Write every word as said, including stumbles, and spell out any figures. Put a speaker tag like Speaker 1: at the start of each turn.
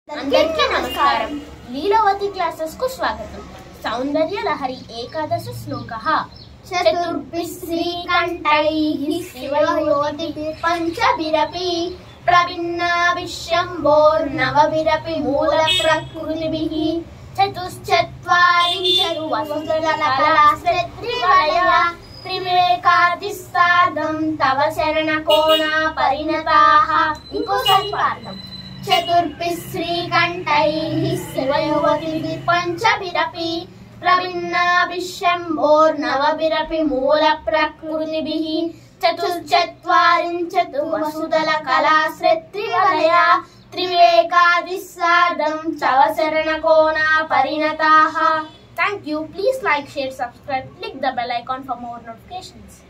Speaker 1: అందరికీ నమస్కారం. లీలావతి క్లాసెస్ కు స్వాగతం. సౌందర్య లహరి ఏకాదశ శ్లోకః. చతుర్భిః శ్రీకంఠైః శివయోతిభిః పంచభిరపి ప్రభిన్నాభిశంభోర్నవభిరపి మూలప్రకృతిభిః చతుశ్చత్వారింశతు వసుదలకళాశ్రత్రివలయ త్రివివేకాదిస్తాదం తవ శరణకోణా పరిణతాః. ఇంకోసారి పాడతాం. చతుర్భిః శ్రీకంఠైః శివయోతిభిః పంచభిరపి ప్రభిన్నాభిశంభోర్నవభిరపి మూలప్రకృతిభిః చతుశ్చత్వారింశతు వసుదలకళాశ్రత్రివలయ త్రివివేకాదిస్తాదం తవ శరణకోణా పరిణతాః. Thank you. Please like, share, subscribe, click the bell icon for more notifications.